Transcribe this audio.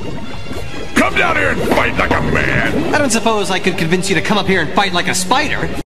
Come down here and fight like a man! I don't suppose I could convince you to come up here and fight like a spider.